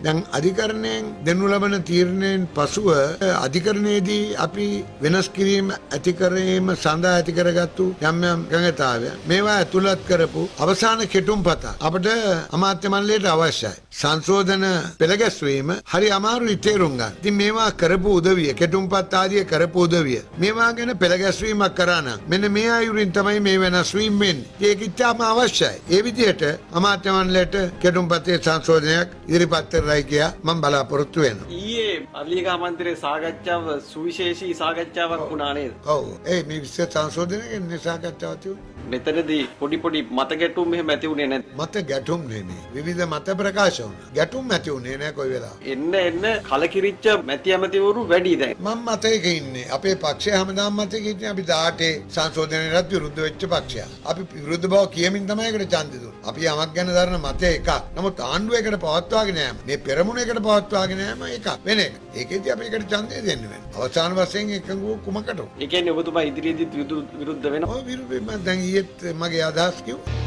දැන් අධිකරණයෙන් දෙනු ලබන තීරණයෙන් පසුව අධිකරණයේදී අපි වෙනස් කිරීම ඇති කිරීම සඳහා ඇති කරගත්තු යම් ගණිතාවය මේවා ඇතුළත් කරපු අවසාන කෙටුම්පත අපිට අමාත්‍ය මණ්ඩලයට අවශ්‍යයි. සංශෝධන පෙළගැස්වීම හරි අමාරුයි තේරුම් ගන්න. ඉතින් මේවා කරපු උදවිය කෙටුම්පත් ආදිය කරපු උදවිය මේවා ගැන පෙළගැස්වීමක් කරා නම් මෙන්න මේ අයුරින් තමයි මේ වෙනස් වීම වෙන්නේ. ඒක ඉතාම අවශ්‍යයි. ඒ විදිහට අමාත්‍ය මණ්ඩලයට කෙටුම්පතේ සංශෝධනයක් ඉදිරිපත් කරලා කියා මම බලාපොරොත්තු වෙනවා. ඊයේ අලියගහ මන්ත්‍රයේ සාකච්ඡාව සුවිශේෂී සාකච්ඡාවක් වුණා නේද? ඔව්. ඒ මේ විශේෂ සංශෝධනය ගැන සාකච්ඡාවක් තිබුණා. මෙතනදී පොඩි මත ගැටුම් මෙහෙම ඇති වුණේ නැද්ද? මත ගැටුම් නෙමෙයි. විවිධ මත ප්‍රකාශ වුණා. ගැටුම් ඇති වුණේ නැහැ කොයි වෙලාවක. එන්න කලකිරිච්ච මැති ඇමතිවරු වැඩි දැන්. මම මතයක ඉන්නේ. අපේ පක්ෂය හැමදාම මතයක ඉන්නේ. අපි 18 සංශෝධනයකට විරුද්ධ වෙච්ච පක්ෂයක්. අපි විරුද්ධ බව කියමින් තමයි ඒකට ඡන්දෙ දුන්නේ. අපි යමක් ගැන දරන මතය එකක්. නමුත් ආණ්ඩුව එකට පවත්වාගෙන යෑම මේ පෙරමුණ එකට පවත්වාගෙන යෑම එකක් වෙන එක. ඒකෙදි අපි එකට ඡන්දය දෙන්න වෙනවා. අවසාන වශයෙන් එකඟ වූ කුමකට? ඒ කියන්නේ ඔබතුමා ඉදිරියේදීත් විරුද්ධ වෙනවා. ඔව් විරුද්ධ මම දැන් ඊයේත් මගේ අදහස් කිව්වා.